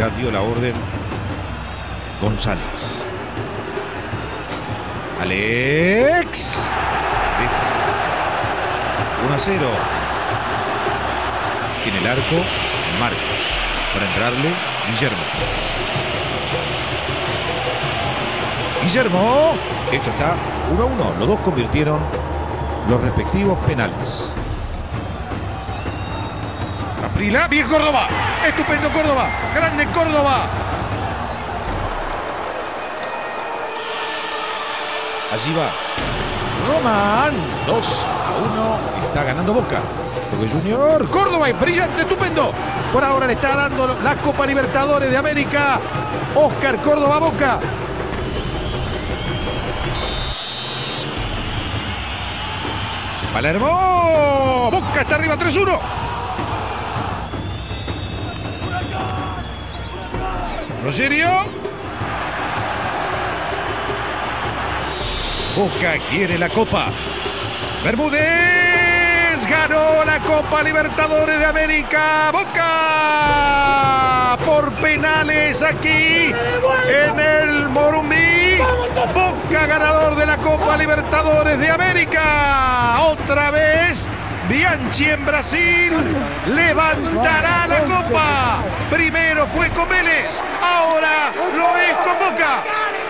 ya dio la orden González. Alex. 1-0. En el arco, Marcos. Para entrarle, Guillermo. Guillermo. Esto está 1-1. Los dos convirtieron los respectivos penales. Caprila. Bien Córdoba. Estupendo Córdoba. Grande Córdoba. Allí va Román. 2-1. Está ganando Boca. Boca Junior. Córdoba es brillante, estupendo. Por ahora le está dando la Copa Libertadores de América. Oscar Córdoba Boca. Palermo. Boca está arriba 3-1. Rogerio. Boca quiere la Copa. Bermúdez ganó la Copa Libertadores de América. Boca por penales aquí en el Morumbi. Boca ganador de la Copa Libertadores de América. Otra vez Bianchi en Brasil levantará la Copa. Primero fue con Vélez, ahora lo es con Boca.